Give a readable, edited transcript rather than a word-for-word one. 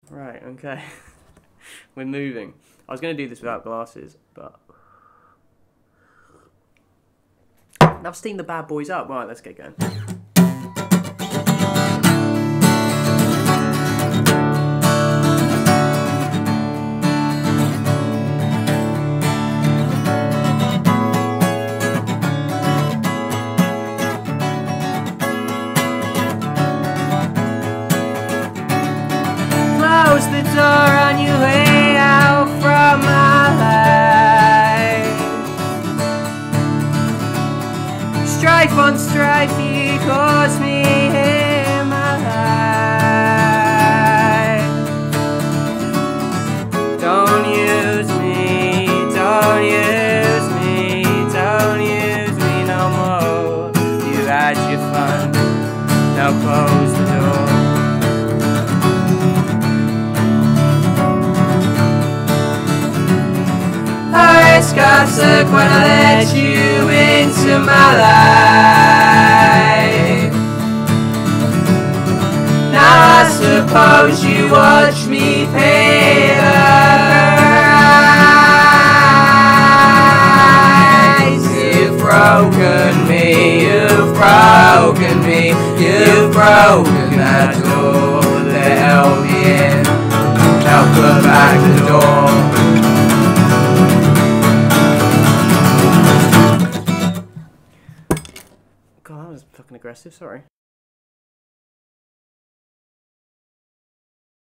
Right, okay. We're moving. I was going to do this without glasses, but... I've steamed the bad boys up. Right, let's get going. Close the door on your way out from my life. Strife on strife, you caused me in my life. Don't use me, don't use me, don't use me no more. You had your fun, now close the door. Took when I let you into my life. Now I suppose you watch me pay the price. You've broken me, you've broken me, you've broken that door that held me in. Now put back the door. God, that was fucking aggressive, sorry.